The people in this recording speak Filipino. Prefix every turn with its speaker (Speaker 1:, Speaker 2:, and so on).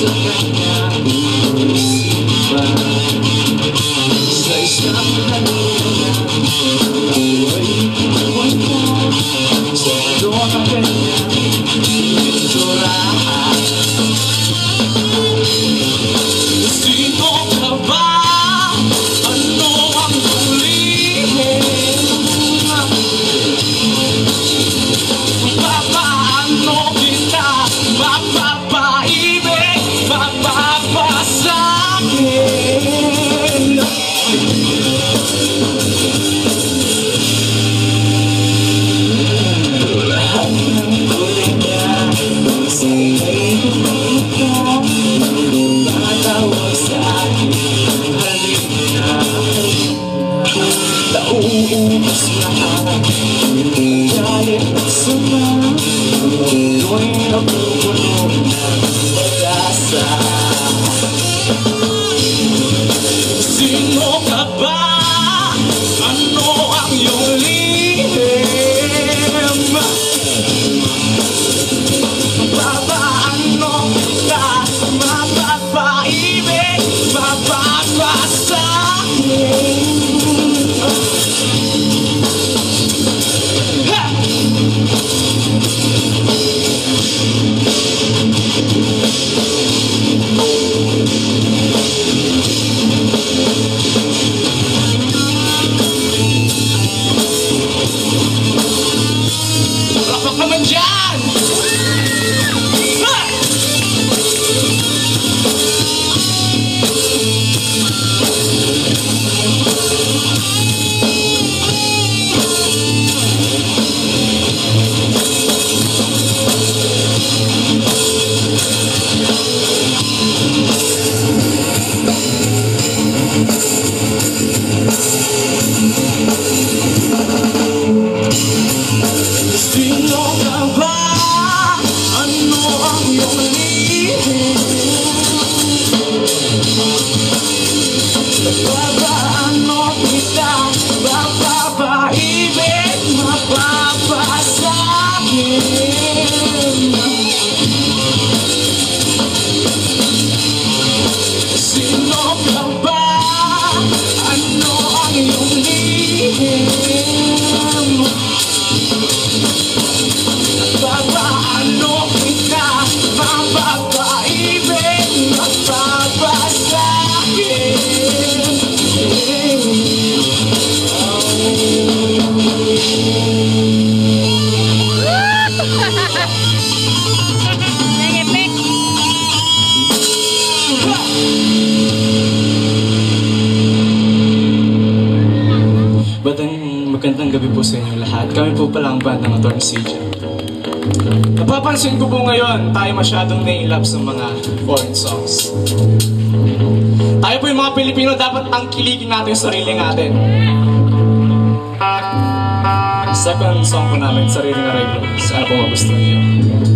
Speaker 1: sa kanyang isipan. Sa isang halina ako'y ako'y mo sa doon ang kanyang pinturahan. Sino ka ba? Ano ang hulihin? Papaano kita mapapaibig, mapapasakin? Lahat ng kulay niya sa'yo'y kumita, tumatawag sa'kin, halika, nauubos lahat galit at sama, ako'y napupuno ng pag-asa. Sino ka ba? Ano ang iyong lihim? Papaano kita mapapaibig, mapapasakin? Rapak naman dyan! Sino ka ba? Ano ang iyong lihim? Papaano kita mapapaibig, mapapasakin? Sino ka ba? Ano ang iyong lihim? Papaano kita mapapaibig, mapapasakin? Magandang gabi po sa inyo lahat. Kami po pala ang band ng Atty. CJ. Napapansin ko po ngayon, tayo masyadong nai-love sa mga foreign songs. Tayo po yung mga Pilipino, dapat tangkilikin natin yung sarili natin. Second song po namin, Sariling Araylo. Sana po magustuhan niyo.